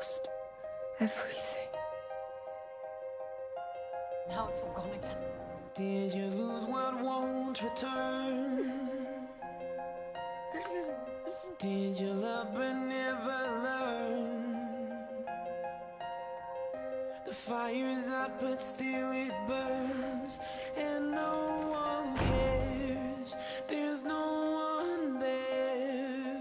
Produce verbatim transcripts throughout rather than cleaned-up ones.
lost everything. Now it's all gone again. Did you lose what won't return? Did you love but never learn? The fire is out but still it burns, and no one cares. There's no one there.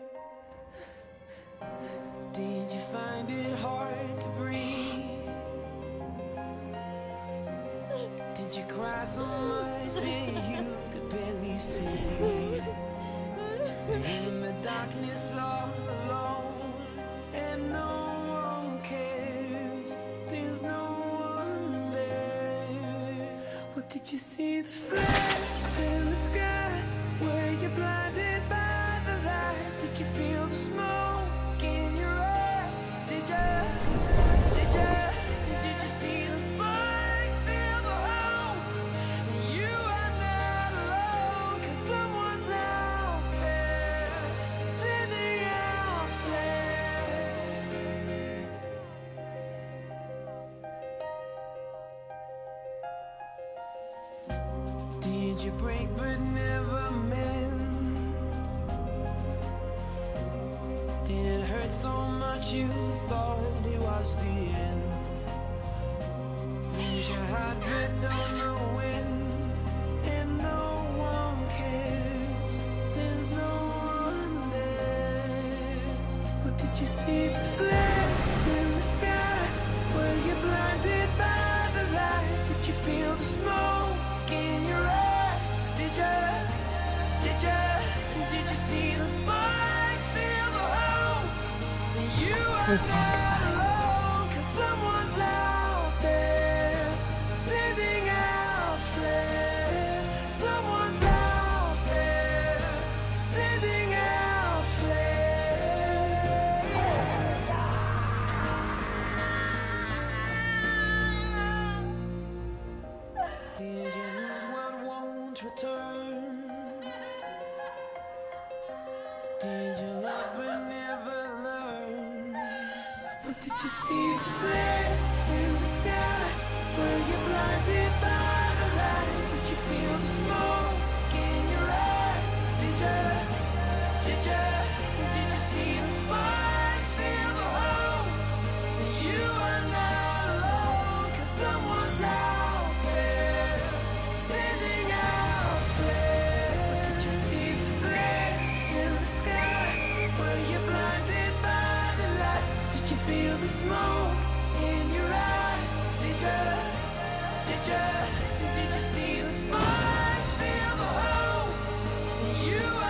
Did you find it hard to breathe? Did you cry so much that you could barely see? In the darkness all alone, and no one cares. There's no one there. What did you see? The flames in the sky? Were you blinded by the light? Did you feel the smoke in your eyes? Did you? Did you? Did you see the sparks? Feel the hope? You are not alone, 'cause someone's out there sending out flares. Did you break but never mend? Did it hurt so much you thought it was the end? Lose your heart but don't know when, and no one cares. There's no one there. What did you see? The flares in the sky? Were you blinded by the light? Did you feel the smoke in your eyes? Did you? Did you? Did you see the sparks? Feel the hope? You are not alone, 'cause someone's out there sending out flares. Someone's out there sending out flares. Did you lose what won't return? Did you love but never learn? What did you see? The flares in the sky? Were you blinded by the light? Did you feel the smoke in your eyes? Did you? Did you? Did you see the sparks? Feel the hope? You are not alone, 'cause someone's out there sending out flares. What did you see? The flares in the sky? Were you blinded by the light? Did you feel the smoke in your eyes? Did you? Did you? Did you see the sparks? Feel the hope? You